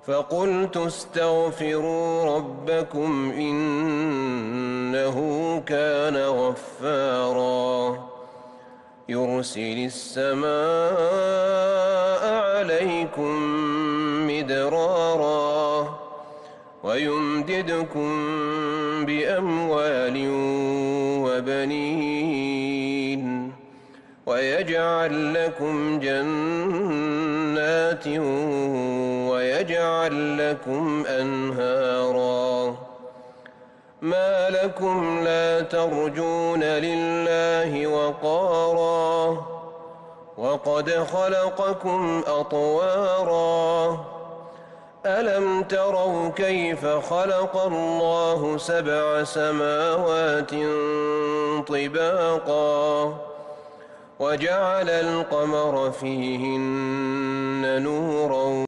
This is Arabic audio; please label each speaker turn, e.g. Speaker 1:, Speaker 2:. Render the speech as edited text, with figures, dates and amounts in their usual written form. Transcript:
Speaker 1: فقلت استغفروا ربكم إنه كان غفارا يرسل السماء عليكم مدرارا ويمددكم بأموال وبنين ويجعل لكم جنات ويجعل لكم أنهارا ما لكم لا ترجون لله وقارا وقد خلقكم أطوارا ألم تروا كيف خلق الله 7 سماوات طباقا وجعل القمر فيهن نورا